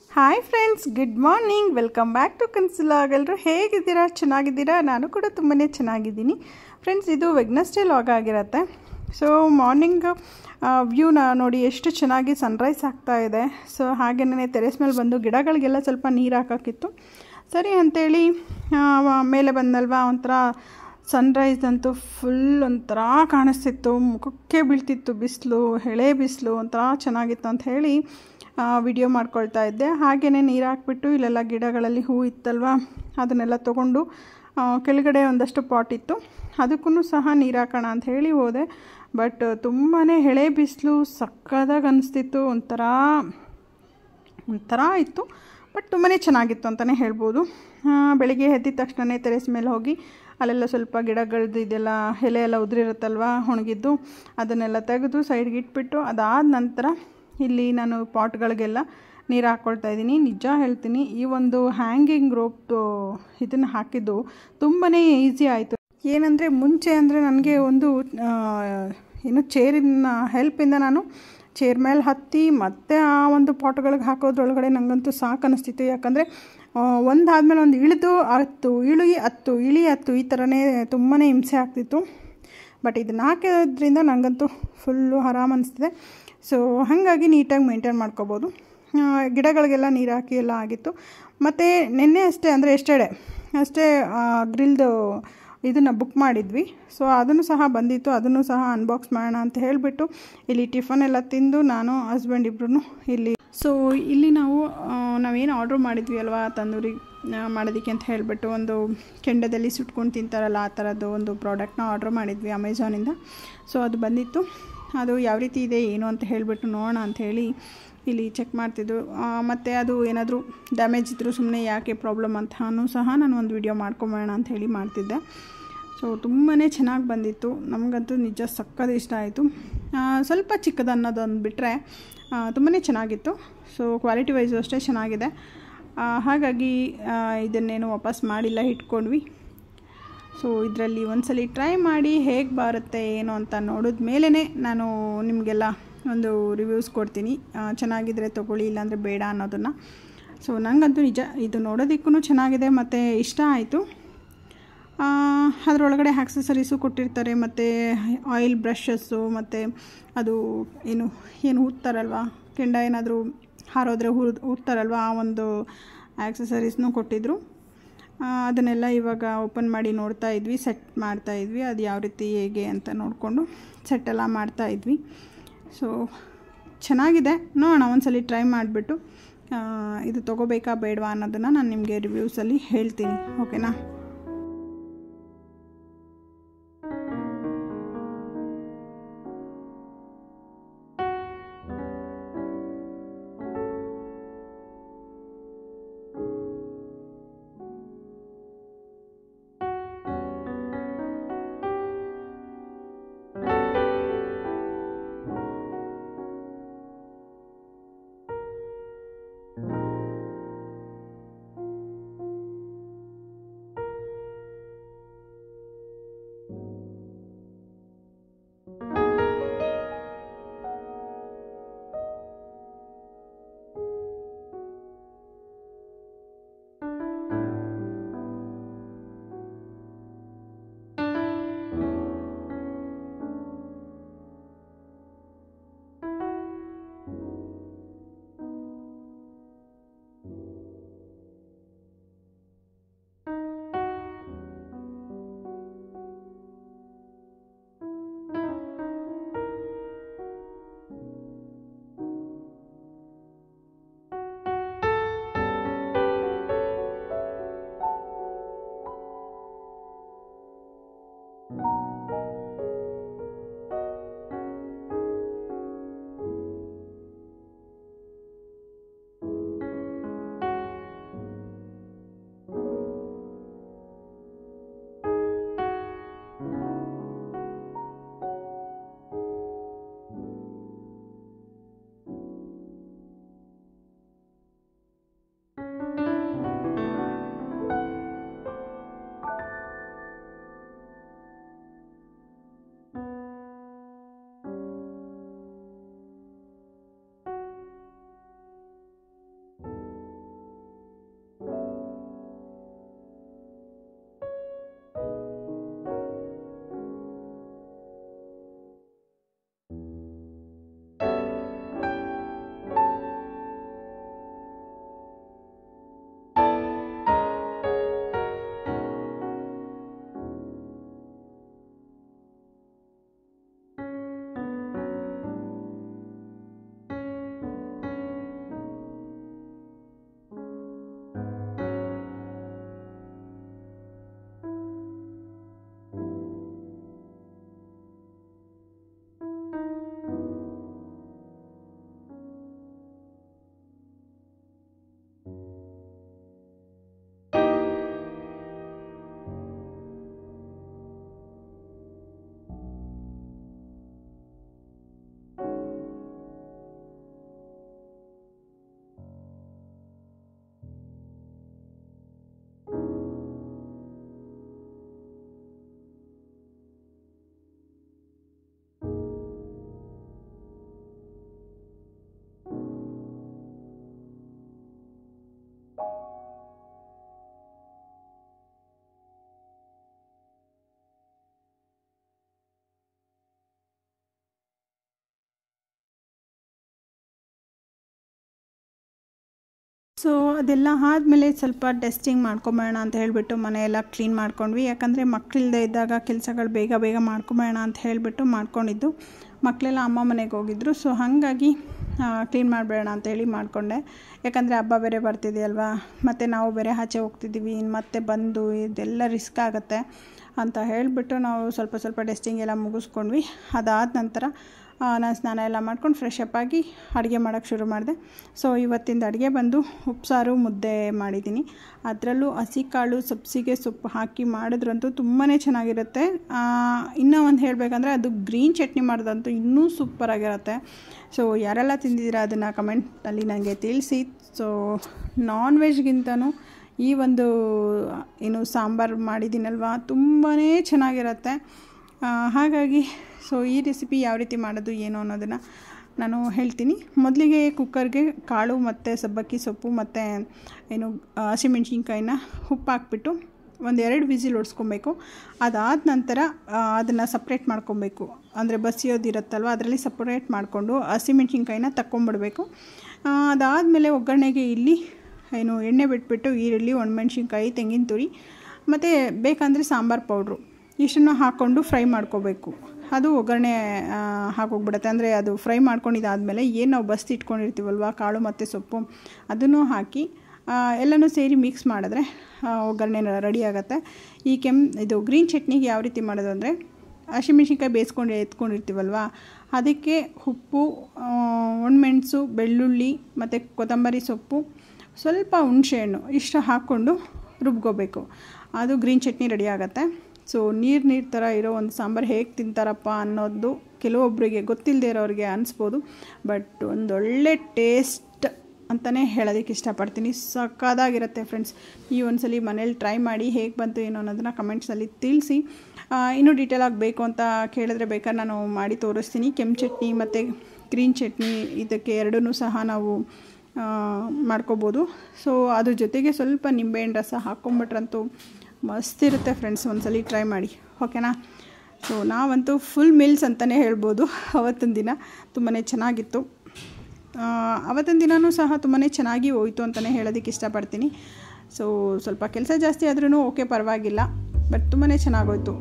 Hi friends, good morning. Welcome back to ಕನ್ಸುಲಾಗ್. ಎಲ್ಲರೂ ಹೇಗಿದ್ದೀರಾ? ಚೆನ್ನಾಗಿದ್ದೀರಾ? ನಾನು ಕೂಡ ತುಂಬಾ ಚೆನ್ನಾಗಿದ್ದೀನಿ ಫ್ರೆಂಡ್ಸ್. ಇದು ವೆಡ್ನೆಸ್ಡೇ ಲಾಗ್ ಆಗಿರುತ್ತೆ. ಸೊ ಮಾರ್ನಿಂಗ್ ವ್ಯೂನ ನೋಡಿ ಎಷ್ಟು ಚೆನ್ನಾಗಿ ಸನ್ರೈಸ್ ಆಗ್ತಾ ಇದೆ. ಸೊ ಹಾಗೆಯೇ ಟೆರೆಸ್ ಮೇಲೆ ಬಂದು ಗಿಡಗಳಿಗೆಲ್ಲ ಸ್ವಲ್ಪ ನೀರು ಹಾಕೋಕ್ಕಿತ್ತು. ಸರಿ ಅಂಥೇಳಿ ಮೇಲೆ ಬಂದಲ್ವಾ, ಒಂಥರ ಸನ್ರೈಸ್ ಅಂತೂ ಫುಲ್ ಒಂಥರ ಕಾಣಿಸ್ತಿತ್ತು, ಮುಖಕ್ಕೆ ಬೀಳ್ತಿತ್ತು ಬಿಸಿಲು, ಎಳೆ ಬಿಸಿಲು, ಒಂಥರ ಚೆನ್ನಾಗಿತ್ತು ಅಂತ ಹೇಳಿ ವಿಡಿಯೋ ಮಾಡ್ಕೊಳ್ತಾ ಇದ್ದೆ. ಹಾಗೆಯೇ ನೀರು ಹಾಕ್ಬಿಟ್ಟು ಇಲ್ಲೆಲ್ಲ ಗಿಡಗಳಲ್ಲಿ ಹೂ ಇತ್ತಲ್ವ, ಅದನ್ನೆಲ್ಲ ತೊಗೊಂಡು ಕೆಳಗಡೆ ಒಂದಷ್ಟು ಪಾಟ್ ಇತ್ತು, ಅದಕ್ಕೂ ಸಹ ನೀರು ಹಾಕೋಣ ಅಂತ ಹೇಳಿ ಹೋದೆ. ಬಟ್ ತುಂಬಾ ಎಳೆ ಬಿಸಿಲು ಸಕ್ಕದಾಗಿ ಅನಿಸ್ತಿತ್ತು, ಒಂಥರ ಇತ್ತು. ಬಟ್ ತುಂಬಾ ಚೆನ್ನಾಗಿತ್ತು ಅಂತಲೇ ಹೇಳ್ಬೋದು. ಬೆಳಿಗ್ಗೆ ಎದ್ದಿದ ತಕ್ಷಣ ಟೆರೆಸ್ ಮೇಲೆ ಹೋಗಿ ಅಲ್ಲೆಲ್ಲ ಸ್ವಲ್ಪ ಗಿಡಗಳದ್ದು ಇದೆಲ್ಲ ಎಲೆ ಎಲ್ಲ ಉದುರಿರುತ್ತಲ್ವ, ಒಣಗಿದ್ದು, ಅದನ್ನೆಲ್ಲ ತೆಗೆದು ಸೈಡ್ಗೆ ಇಟ್ಬಿಟ್ಟು ಅದಾದ ನಂತರ ಇಲ್ಲಿ ನಾನು ಪಾಟ್ಗಳಿಗೆಲ್ಲ ನೀರು ಹಾಕ್ಕೊಳ್ತಾ ಇದ್ದೀನಿ. ನಿಜ ಹೇಳ್ತೀನಿ, ಈ ಒಂದು ಹ್ಯಾಂಗಿಂಗ್ ರೋಪ್ ಇದನ್ನು ಹಾಕಿದ್ದು ತುಂಬಾ ಈಸಿ ಆಯಿತು. ಏನಂದರೆ ಮುಂಚೆ ಅಂದರೆ ನನಗೆ ಒಂದು ಚೇರಿನ ಹೆಲ್ಪಿಂದ ನಾನು ಚೇರ್ ಮೇಲೆ ಹತ್ತಿ ಮತ್ತೆ ಆ ಒಂದು ಪಾಟ್ಗಳಿಗೆ ಹಾಕೋದ್ರೊಳಗಡೆ ನನಗಂತೂ ಸಾಕು ಅನ್ನಿಸ್ತಿತ್ತು. ಯಾಕಂದರೆ ಒಂದಾದಮೇಲೆ ಒಂದು ಇಳಿದು ಇಳಿ ಹತ್ತು ಈ ಥರನೇ ತುಂಬಾ ಹಿಂಸೆ ಆಗ್ತಿತ್ತು. ಬಟ್ ಇದನ್ನು ಹಾಕೋದ್ರಿಂದ ನನಗಂತೂ ಫುಲ್ಲು ಆರಾಮ ಅನಿಸ್ತಿದೆ. ಸೊ ಹಾಗಾಗಿ ನೀಟಾಗಿ ಮೇಂಟೈನ್ ಮಾಡ್ಕೋಬೋದು. ಗಿಡಗಳಿಗೆಲ್ಲ ನೀರು ಹಾಕಿ ಎಲ್ಲ ಆಗಿತ್ತು. ಮತ್ತು ನಿನ್ನೆ ಅಷ್ಟೇ, ಅಂದರೆ ಎಸ್ಟರ್ಡೇ ಅಷ್ಟೇ ಗ್ರಿಲ್ದು ಇದನ್ನು ಬುಕ್ ಮಾಡಿದ್ವಿ. ಸೊ ಅದನ್ನು ಸಹ ಬಂದಿತ್ತು, ಅದನ್ನು ಸಹ ಅನ್ಬಾಕ್ಸ್ ಮಾಡೋಣ ಅಂತ ಹೇಳಿಬಿಟ್ಟು ಇಲ್ಲಿ ಟಿಫನ್ ಎಲ್ಲ ತಿಂದು ನಾನು ಹಸ್ಬೆಂಡ್ ಇಬ್ಬರೂ ಇಲ್ಲಿ. ಸೊ ಇಲ್ಲಿ ನಾವೇನು ಆರ್ಡ್ರ್ ಮಾಡಿದ್ವಿ ಅಲ್ವಾ, ತಂದೂರಿ ಮಾಡೋದಕ್ಕೆ ಅಂತ ಹೇಳಿಬಿಟ್ಟು ಒಂದು ಕೆಂಡದಲ್ಲಿ ಸುಟ್ಕೊಂಡು ತಿಂತಾರಲ್ಲ, ಆ ಥರದ್ದು ಒಂದು ಪ್ರಾಡಕ್ಟ್ನ ಆರ್ಡ್ರ್ ಮಾಡಿದ್ವಿ ಅಮೆಝಾನಿಂದ. ಸೊ ಅದು ಬಂದಿತ್ತು. ಅದು ಯಾವ ರೀತಿ ಇದೆ ಏನು ಅಂತ ಹೇಳಿಬಿಟ್ಟು ನೋಡೋಣ ಅಂಥೇಳಿ ಇಲ್ಲಿ ಚೆಕ್ ಮಾಡ್ತಿದ್ದು. ಮತ್ತು ಅದು ಏನಾದರೂ ಡ್ಯಾಮೇಜ್ ಇದ್ದರೂ ಸುಮ್ಮನೆ ಯಾಕೆ ಪ್ರಾಬ್ಲಮ್ ಅಂತಾನೂ ಸಹ ನಾನು ಒಂದು ವಿಡಿಯೋ ಮಾಡ್ಕೊಂಬೋಣ ಅಂಥೇಳಿ ಮಾಡ್ತಿದ್ದೆ. ಸೊ ತುಂಬಾ ಚೆನ್ನಾಗಿ ಬಂದಿತ್ತು, ನಮಗಂತೂ ನಿಜ ಸಕ್ಕದ ಇಷ್ಟ ಆಯಿತು. ಸ್ವಲ್ಪ ಚಿಕ್ಕದು ಅನ್ನೋದೊಂದು ಬಿಟ್ಟರೆ ತುಂಬಾ ಚೆನ್ನಾಗಿತ್ತು. ಸೊ ಕ್ವಾಲಿಟಿ ವೈಸು ಅಷ್ಟೇ ಚೆನ್ನಾಗಿದೆ. ಹಾಗಾಗಿ ಇದನ್ನೇನು ವಾಪಸ್ ಮಾಡಿಲ್ಲ, ಇಟ್ಕೊಂಡ್ವಿ. ಸೊ ಇದರಲ್ಲಿ ಒಂದ್ಸಲ ಟ್ರೈ ಮಾಡಿ ಹೇಗೆ ಬರುತ್ತೆ ಏನು ಅಂತ ನೋಡಿದ ಮೇಲೇ ನಾನು ನಿಮಗೆಲ್ಲ ಒಂದು ರಿವ್ಯೂಸ್ ಕೊಡ್ತೀನಿ. ಚೆನ್ನಾಗಿದ್ದರೆ ತೊಗೊಳ್ಳಿ, ಇಲ್ಲಾಂದರೆ ಬೇಡ ಅನ್ನೋದನ್ನು. ಸೊ ನನಗಂತೂ ನಿಜ ಇದು ನೋಡೋದಕ್ಕೂ ಚೆನ್ನಾಗಿದೆ ಮತ್ತು ಇಷ್ಟ ಆಯಿತು. ಅದರೊಳಗಡೆ ಆಕ್ಸೆಸರೀಸು ಕೊಟ್ಟಿರ್ತಾರೆ, ಮತ್ತು ಆಯಿಲ್ ಬ್ರಷಸ್ಸು, ಮತ್ತು ಅದು ಏನು ಊದ್ತಾರಲ್ವ, ಕೆಂಡ ಏನಾದರೂ ಹಾರೋದ್ರೆ ಊದ್ತಾರಲ್ವ, ಆ ಒಂದು ಆಕ್ಸೆಸರೀಸ್ನೂ ಕೊಟ್ಟಿದ್ದರು. ಅದನ್ನೆಲ್ಲ ಇವಾಗ ಓಪನ್ ಮಾಡಿ ನೋಡ್ತಾ ಇದ್ವಿ, ಸೆಟ್ ಮಾಡ್ತಾ ಇದ್ವಿ. ಅದು ಯಾವ ರೀತಿ ಹೇಗೆ ಅಂತ ನೋಡಿಕೊಂಡು ಸೆಟ್ಟೆಲ್ಲ ಮಾಡ್ತಾಯಿದ್ವಿ. ಸೊ ಚೆನ್ನಾಗಿದೆ, ನೋಡೋಣ ಒಂದ್ಸಲ ಟ್ರೈ ಮಾಡಿಬಿಟ್ಟು ಇದು ತೊಗೋಬೇಕಾ ಬೇಡವಾ ಅನ್ನೋದನ್ನು ನಾನು ನಿಮಗೆ ರಿವ್ಯೂಸಲ್ಲಿ ಹೇಳ್ತೀನಿ, ಓಕೆನಾ? ಸೊ ಅದೆಲ್ಲ ಆದಮೇಲೆ ಸ್ವಲ್ಪ ಡಸ್ಟಿಂಗ್ ಮಾಡ್ಕೊಂಬೇಡ ಅಂತ ಹೇಳಿಬಿಟ್ಟು ಮನೆಯೆಲ್ಲ ಕ್ಲೀನ್ ಮಾಡ್ಕೊಂಡ್ವಿ. ಯಾಕಂದರೆ ಮಕ್ಕಳಿಲ್ಲದೆ ಇದ್ದಾಗ ಕೆಲಸಗಳು ಬೇಗ ಬೇಗ ಮಾಡ್ಕೊಂಬೇಡ ಅಂತ ಹೇಳಿಬಿಟ್ಟು ಮಾಡ್ಕೊಂಡಿದ್ದು. ಮಕ್ಕಳೆಲ್ಲ ಅಮ್ಮ ಮನೆಗೆ ಹೋಗಿದ್ರು. ಸೊ ಹಾಗಾಗಿ ಕ್ಲೀನ್ ಮಾಡಬೇಡ ಅಂತೇಳಿ ಮಾಡಿಕೊಂಡೆ. ಯಾಕಂದರೆ ಹಬ್ಬ ಬೇರೆ ಬರ್ತಿದೆಯಲ್ವಾ, ಮತ್ತು ನಾವು ಬೇರೆ ಆಚೆ ಹೋಗ್ತಿದ್ದೀವಿ, ಮತ್ತೆ ಬಂದು ಇದೆಲ್ಲ ರಿಸ್ಕ್ ಆಗುತ್ತೆ ಅಂತ ಹೇಳಿಬಿಟ್ಟು ನಾವು ಸ್ವಲ್ಪ ಡಸ್ಟಿಂಗ್ ಎಲ್ಲ ಮುಗಿಸ್ಕೊಂಡ್ವಿ. ಅದಾದ ನಂತರ ನಾನು ಸ್ನಾನ ಎಲ್ಲ ಮಾಡ್ಕೊಂಡು ಫ್ರೆಶ್ ಅಪ್ ಆಗಿ ಅಡುಗೆ ಮಾಡೋಕ್ಕೆ ಶುರು ಮಾಡಿದೆ. ಸೊ ಇವತ್ತಿಂದ ಅಡುಗೆ ಬಂದು ಉಪ್ಸಾರು ಮುದ್ದೆ ಮಾಡಿದ್ದೀನಿ. ಅದರಲ್ಲೂ ಹಸಿ ಕಾಳು ಸಬ್ಸಿಗೆ ಸೊಪ್ಪು ಹಾಕಿ ಮಾಡಿದ್ರಂತೂ ತುಂಬಾ ಚೆನ್ನಾಗಿರುತ್ತೆ. ಇನ್ನೂ ಒಂದು ಹೇಳಬೇಕಂದ್ರೆ ಅದು ಗ್ರೀನ್ ಚಟ್ನಿ ಮಾಡೋದಂತೂ ಇನ್ನೂ ಸೂಪರಾಗಿರುತ್ತೆ. ಸೊ ಯಾರೆಲ್ಲ ತಿಂದಿದ್ದೀರಾ ಅದನ್ನು ಕಮೆಂಟಲ್ಲಿ ನನಗೆ ತಿಳಿಸಿ. ಸೊ ನಾನ್ ವೆಜ್ಗಿಂತನೂ ಈ ಒಂದು ಸಾಂಬಾರು ಮಾಡಿದ್ದೀನಲ್ವ ತುಂಬಾ ಚೆನ್ನಾಗಿರುತ್ತೆ. ಹಾಗಾಗಿ ಸೊ ಈ ರೆಸಿಪಿ ಯಾವ ರೀತಿ ಮಾಡೋದು ಏನು ಅನ್ನೋದನ್ನು ನಾನು ಹೇಳ್ತೀನಿ. ಮೊದಲಿಗೆ ಕುಕ್ಕರ್ಗೆ ಕಾಳು ಮತ್ತು ಸಬ್ಬಕ್ಕಿ ಸೊಪ್ಪು ಮತ್ತು ಹಸಿಮೆಣ್ಸಿನ್ಕಾಯಿನ ಉಪ್ಪು ಹಾಕ್ಬಿಟ್ಟು 1-2 ವಿಸಿಲ್ ಹೊಡ್ಸ್ಕೊಬೇಕು. ಅದಾದ ನಂತರ ಅದನ್ನು ಸಪ್ರೇಟ್ ಮಾಡ್ಕೊಬೇಕು. ಅಂದರೆ ಬಸಿಯೋದಿರುತ್ತಲ್ವ ಅದರಲ್ಲಿ ಸಪ್ರೇಟ್ ಮಾಡಿಕೊಂಡು ಹಸಿಮೆಣ್ಸಿನ್ಕಾಯಿನ ತಕ್ಕೊಂಬಿಡಬೇಕು. ಅದಾದಮೇಲೆ ಒಗ್ಗರಣೆಗೆ ಇಲ್ಲಿ ಎಣ್ಣೆ ಬಿಟ್ಬಿಟ್ಟು ಈರುಳ್ಳಿ, ಒಣಮೆಣ್ಸಿನ್ಕಾಯಿ, ತೆಂಗಿನ ತುರಿ ಮತ್ತು ಬೇಕಂದರೆ ಸಾಂಬಾರು ಪೌಡ್ರು ಇಷ್ಟನ್ನು ಹಾಕ್ಕೊಂಡು ಫ್ರೈ ಮಾಡ್ಕೋಬೇಕು. ಅದು ಒಗ್ಗರಣೆ ಹಾಕೋಗ್ಬಿಡುತ್ತೆ. ಅಂದರೆ ಅದು ಫ್ರೈ ಮಾಡ್ಕೊಂಡಿದ್ದಾದಮೇಲೆ ಏನು ನಾವು ಬಸ್ತಿ ಇಟ್ಕೊಂಡಿರ್ತೀವಲ್ವ ಕಾಳು ಮತ್ತು ಸೊಪ್ಪು ಅದನ್ನು ಹಾಕಿ ಎಲ್ಲನೂ ಸೇರಿ ಮಿಕ್ಸ್ ಮಾಡಿದ್ರೆ ಒಗ್ಗರಣೆ ರೆಡಿ ಆಗುತ್ತೆ. ಇದು ಗ್ರೀನ್ ಚಟ್ನಿಗೆ ಯಾವ ರೀತಿ ಮಾಡೋದು ಅಂದರೆ ಹಸಿಮೆಣ್ಸಿನ್ಕಾಯಿ ಬೇಯಿಸ್ಕೊಂಡು ಎತ್ಕೊಂಡಿರ್ತೀವಲ್ವ ಅದಕ್ಕೆ ಉಪ್ಪು, ಒಣಮೆಣಸು, ಬೆಳ್ಳುಳ್ಳಿ ಮತ್ತು ಕೊತ್ತಂಬರಿ ಸೊಪ್ಪು, ಸ್ವಲ್ಪ ಹುಣಸೆಹಣ್ಣು ಇಷ್ಟು ಹಾಕ್ಕೊಂಡು ರುಬ್ಕೋಬೇಕು. ಅದು ಗ್ರೀನ್ ಚಟ್ನಿ ರೆಡಿ ಆಗುತ್ತೆ. ಸೊ ನೀರು ಥರ ಇರೋ ಒಂದು ಸಾಂಬಾರು ಹೇಗೆ ತಿಂತಾರಪ್ಪ ಅನ್ನೋದು ಕೆಲವೊಬ್ಬರಿಗೆ ಗೊತ್ತಿಲ್ಲದೆ ಇರೋರಿಗೆ ಅನಿಸ್ಬೋದು. ಬಟ್ ಒಂದೊಳ್ಳೆ ಟೇಸ್ಟ್ ಅಂತಲೇ ಹೇಳೋದಕ್ಕೆ ಇಷ್ಟಪಡ್ತೀನಿ. ಸಕ್ಕತ್ತಾಗಿರುತ್ತೆ ಫ್ರೆಂಡ್ಸ್. ಈ ಒಂದ್ಸಲಿ ಮನೇಲಿ ಟ್ರೈ ಮಾಡಿ ಹೇಗೆ ಬಂತು ಏನೋ ಅನ್ನೋದನ್ನು ಕಮೆಂಟ್ಸಲ್ಲಿ ತಿಳಿಸಿ. ಇನ್ನೂ ಡೀಟೇಲಾಗಿ ಬೇಕು ಅಂತ ಕೇಳಿದ್ರೆ ಬೇಕಾದ್ರೆ ನಾನು ಮಾಡಿ ತೋರಿಸ್ತೀನಿ. ಕೆಂಪು ಚಟ್ನಿ ಮತ್ತು ಗ್ರೀನ್ ಚಟ್ನಿ ಇದಕ್ಕೆ ಎರಡೂ ಸಹ ನಾವು ಮಾಡ್ಕೋಬೋದು. ಸೊ ಅದ್ರ ಜೊತೆಗೆ ಸ್ವಲ್ಪ ನಿಂಬೆಹಣ್ಣು ರಸ ಹಾಕ್ಕೊಂಬಿಟ್ರಂತೂ ಮಸ್ತಿರುತ್ತೆ ಫ್ರೆಂಡ್ಸ್. ಒಂದ್ಸಲಿ ಟ್ರೈ ಮಾಡಿ, ಓಕೆನಾ. ಸೊ ನಾವಂತೂ ಫುಲ್ ಮೀಲ್ಸ್ ಅಂತಲೇ ಹೇಳ್ಬೋದು. ಅವತ್ತಿನ ದಿನ ತುಂಬಾ ಚೆನ್ನಾಗಿತ್ತು. ಅವತ್ತಿನ ದಿನವೂ ಸಹ ತುಂಬಾ ಚೆನ್ನಾಗಿ ಹೋಯಿತು ಅಂತಲೇ ಹೇಳೋದಕ್ಕೆ ಇಷ್ಟಪಡ್ತೀನಿ. ಸೊ ಸ್ವಲ್ಪ ಕೆಲಸ ಜಾಸ್ತಿ ಆದ್ರೂ ಓಕೆ ಪರವಾಗಿಲ್ಲ, ಬಟ್ ತುಂಬಾ ಚೆನ್ನಾಗೋಯ್ತು.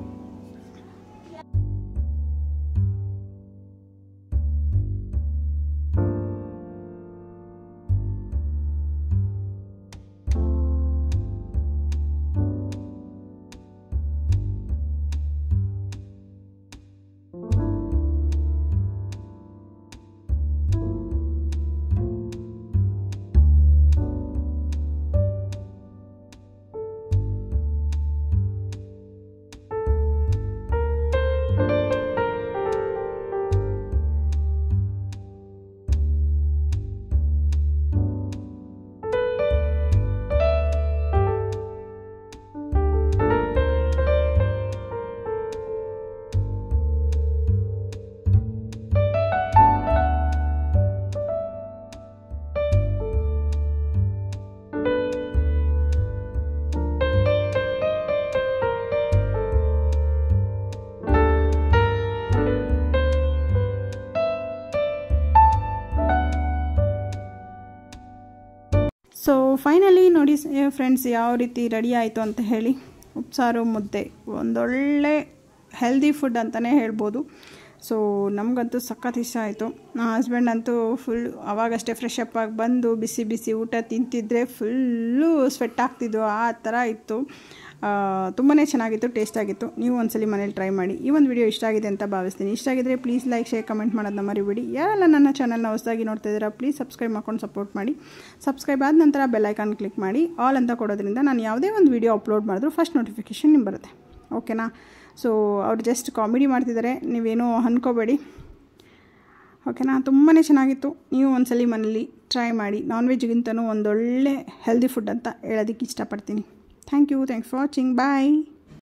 ಸೊ ಫೈನಲಿ ನೋಡಿ ಫ್ರೆಂಡ್ಸ್ ಯಾವ ರೀತಿ ರೆಡಿ ಆಯಿತು ಅಂತ ಹೇಳಿ. ಉಪ್ಸಾರು ಮುದ್ದೆ ಒಂದೊಳ್ಳೆ ಹೆಲ್ದಿ ಫುಡ್ ಅಂತಲೇ ಹೇಳ್ಬೋದು. ಸೊ ನಮಗಂತೂ ಸಖತ್ ಇಷ್ಟ ಆಯಿತು. ನನ್ನ ಹಸ್ಬೆಂಡ್ ಅಂತೂ ಫುಲ್ ಅವಾಗಷ್ಟೇ ಫ್ರೆಶ್ ಅಪ್ ಆಗಿ ಬಂದು ಬಿಸಿ ಬಿಸಿ ಊಟ ತಿಂತಿದ್ರೆ ಫುಲ್ಲು ಸ್ವೆಟ್ ಆಗ್ತಿದ್ದು ಆ ಥರ ಇತ್ತು. ತುಂಬಾ ಚೆನ್ನಾಗಿತ್ತು, ಟೇಸ್ಟ್ ಆಗಿತ್ತು. ನೀವು ಒಂದ್ಸಲಿ ಮನೇಲಿ ಟ್ರೈ ಮಾಡಿ. ಈ ಒಂದು ವಿಡಿಯೋ ಇಷ್ಟ ಆಗಿದೆ ಅಂತ ಭಾವಿಸ್ತೀನಿ. ಇಷ್ಟ ಆಗಿದ್ರೆ ಪ್ಲೀಸ್ ಲೈಕ್, ಶೇರ್, ಕಮೆಂಟ್ ಮಾಡೋದನ್ನ ಮರಿಬೇಡಿ. ಯಾರೆಲ್ಲ ನನ್ನ ಚಾನಲ್ನ ಹೊಸದಾಗಿ ನೋಡ್ತಾ ಇದ್ದೀರಾ ಪ್ಲೀಸ್ ಸಬ್ಸ್ಕ್ರೈಬ್ ಮಾಡ್ಕೊಂಡು ಸಪೋರ್ಟ್ ಮಾಡಿ. ಸಬ್ಸ್ಕ್ರೈಬ್ ಆದ ನಂತರ ಬೆಲ್ ಐಕಾನ್ ಕ್ಲಿಕ್ ಮಾಡಿ ಆಲ್ ಅಂತ ಕೊಡೋದ್ರಿಂದ ನಾನು ಯಾವುದೇ ಒಂದು ವಿಡಿಯೋ ಅಪ್ಲೋಡ್ ಮಾಡಿದ್ರು ಫಸ್ಟ್ ನೋಟಿಫಿಕೇಷನ್ ನಿಮ್ಗೆ ಬರುತ್ತೆ, ಓಕೆನಾ. ಸೊ ಅವ್ರು ಜಸ್ಟ್ ಕಾಮಿಡಿ ಮಾಡ್ತಿದ್ದಾರೆ, ನೀವೇನೂ ಅಂದ್ಕೋಬೇಡಿ, ಓಕೆನಾ. ತುಂಬಾ ಚೆನ್ನಾಗಿತ್ತು. ನೀವು ಒಂದ್ಸಲಿ ಮನೇಲಿ ಟ್ರೈ ಮಾಡಿ. ನಾನ್ ವೆಜ್ಗಿಂತನೂ ಒಂದೊಳ್ಳೆ ಹೆಲ್ದಿ ಫುಡ್ ಅಂತ ಹೇಳೋದಕ್ಕೆ ಇಷ್ಟಪಡ್ತೀನಿ. Thank you for watching. Bye.